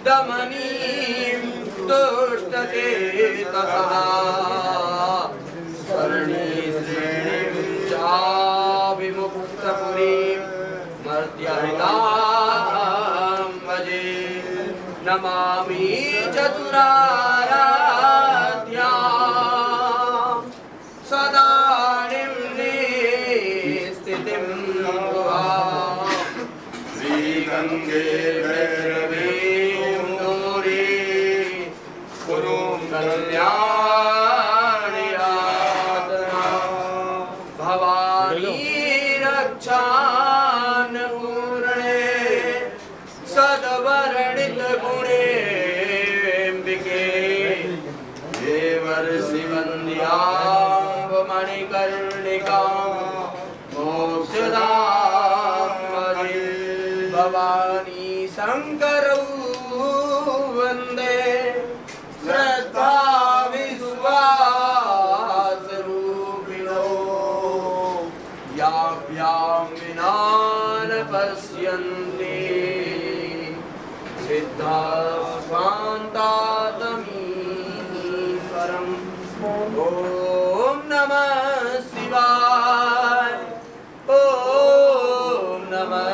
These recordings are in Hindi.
दमनीं दुष्टचेतसः स्वर्णीश्रेणीं चाभिमुक्तपुरीं मर्त्यहितां भजे नमामि चतुराराध्यां सदा निम्ने स्थितिं गुहां श्रीगङ्गे कल्याणी यातना भवानी रक्षान पूर्णे सद्वर्णित गुणे अंबिके देवर्षि वन्द्यां मणिकर्णिकां मोक्षदां भजे भवानी शंकरौ वन्दे श्रद्धा विश्वास रूपिणो याभ्यां विना न पश्यन्ति सिद्धास्वान्तातमीश्वरम् ॐ नमः शिवाय ॐ नमः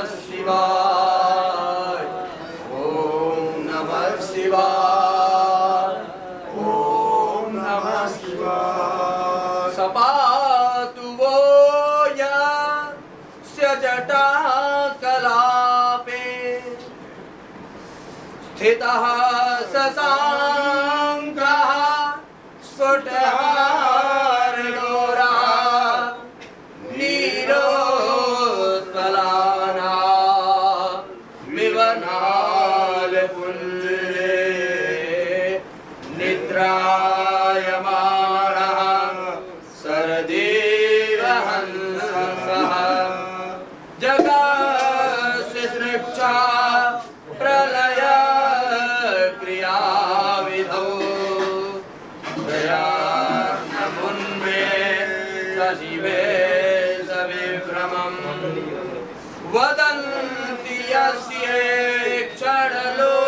शिवाय ॐ नमः शिवाय सपातु वो यस्य जटाकलापे स्थितः शशाङ्कः स्फुटहारगौरा नीरोत्पलाना विवनालपुञ्जरे निद्रायमाणः सरदेव हंसः जगस्य सृक्षा प्रलय क्रियाविधौ दयार्णमुन्मे सजीवे सविभ्रमम् वदन्ति यस्ये क्षणलो